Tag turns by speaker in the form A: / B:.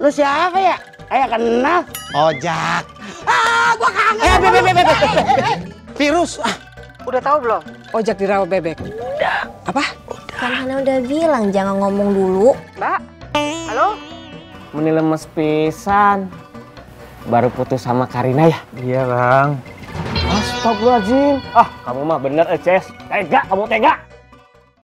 A: Lu siapa ya? Kayak kenal.
B: Ojak.
A: Gua kangen.
B: Virus.
C: Udah tahu belum?
D: Ojak di rawa bebek.
A: Udah.
D: Apa?
E: Kan Hana udah bilang jangan ngomong dulu.
C: Mbak, halo?
F: Meni lemes pisan. Baru putus sama Karina ya?
B: Iya bang.
F: Astagfirullahaladzim. Ah, kamu mah bener Ces. Tega, kamu tega.